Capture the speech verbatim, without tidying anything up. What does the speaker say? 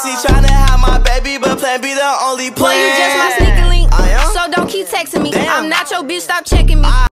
S C tryna have my baby, but Plan B the only plan. Boy, you just my sneaker link, I am? so don't keep texting me. Damn. I'm not your bitch, stop checking me.